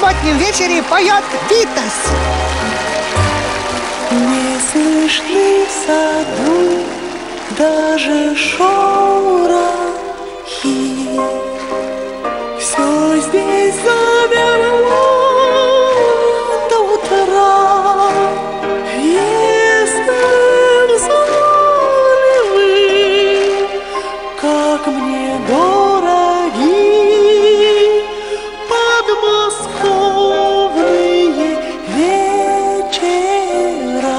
субботнем вечере поет Витас. Не слышны в саду даже шорохи, все здесь замерло до утра. Если знали вы, как мне дороги подмосковные вечера,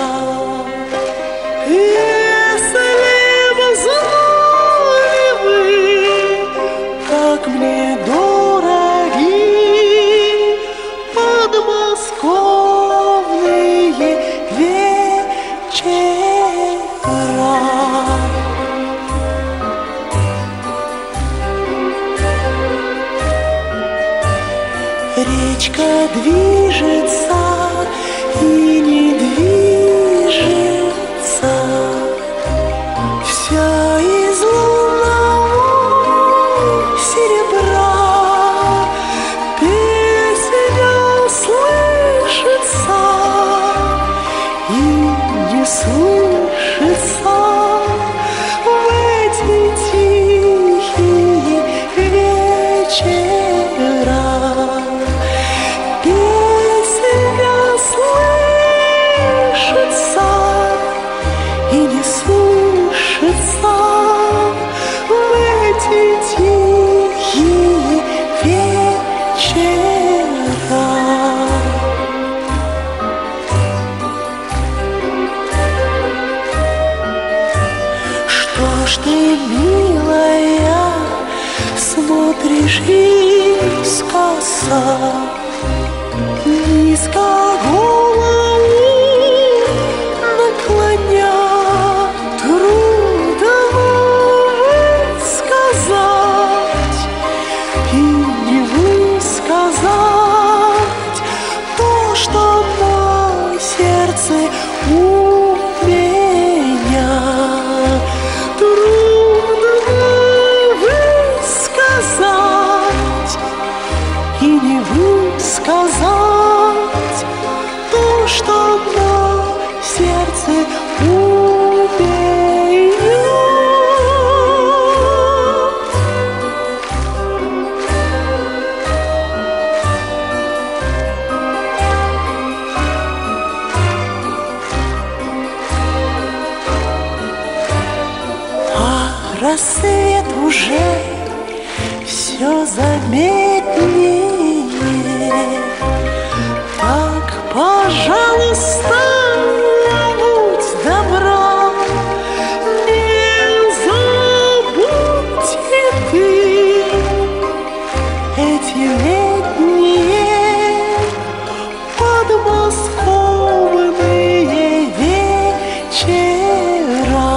если бы знали вы, как мне дороги подмосковные вечера. Речка движется и не движется, вся из лунного серебра. Песня слышится и не слышится в эти тихие вечера. Песня слышится и не слышится в эти тихие вечера. Что ж ты, милая, смотришь искоса, низко голову наклоня? Трудно высказать и не высказать то, что на сердце у меня. Трудно высказать и не высказать то, что на сердце у меня. А рассвет уже все заметнее. Так, пожалуйста, будь добра, не забудь и ты эти летние подмосковные вечера.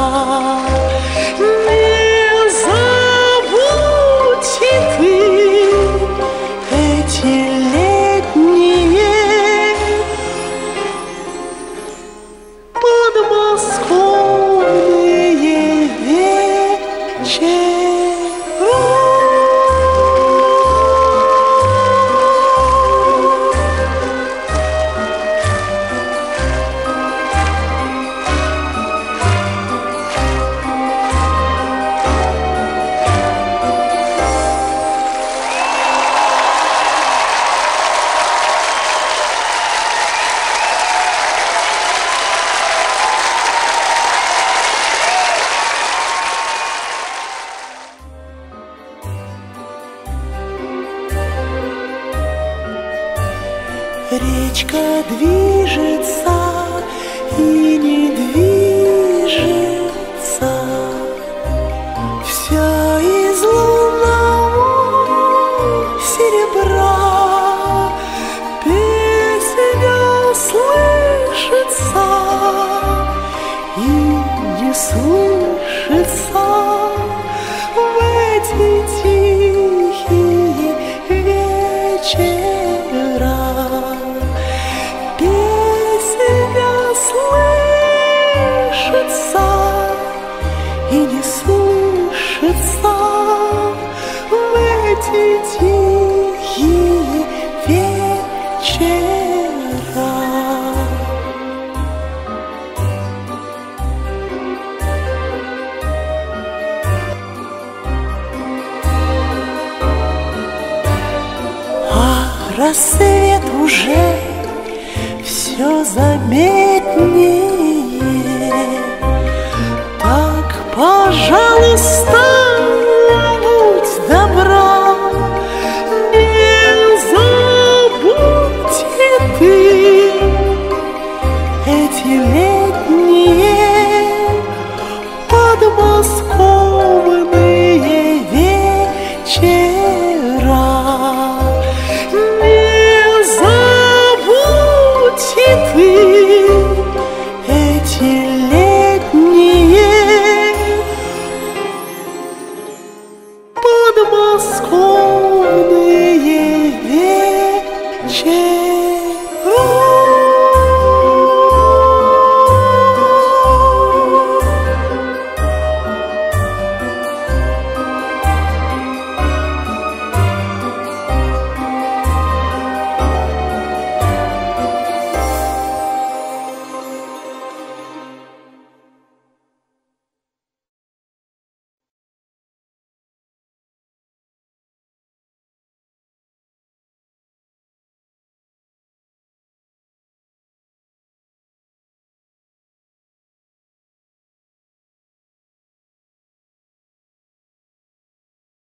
Не забудь и ты эти летние подмосковные вечера. Речка движется и не движется, вся из лунного серебра. Песня слышится и не слышится в эти тихие вечера. Песня слышится и не слышится в эти тихие вечера. рассвет уже все заметнее. Так, пожалуйста,